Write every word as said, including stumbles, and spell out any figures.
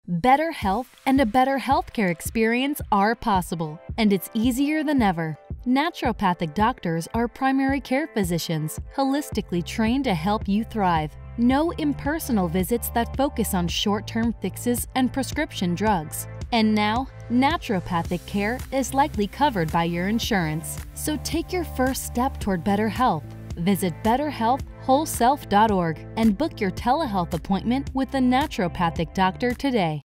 Better health and a better healthcare experience are possible, and it's easier than ever. Naturopathic doctors are primary care physicians, holistically trained to help you thrive. No impersonal visits that focus on short-term fixes and prescription drugs. And now, naturopathic care is likely covered by your insurance. So take your first step toward better health. Visit better health whole self dot org and book your telehealth appointment with a naturopathic doctor today.